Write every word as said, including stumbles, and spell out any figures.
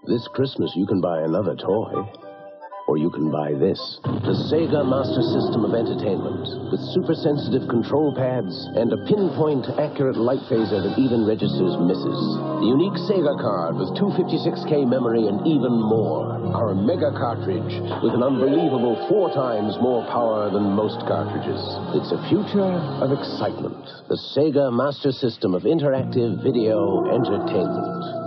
This Christmas, you can buy another toy. Or you can buy this. The Sega Master System of Entertainment, with super-sensitive control pads and a pinpoint accurate light phaser that even registers misses. The unique Sega card with two fifty-six K memory and even more. Our mega cartridge with an unbelievable four times more power than most cartridges. It's a future of excitement. The Sega Master System of Interactive Video Entertainment.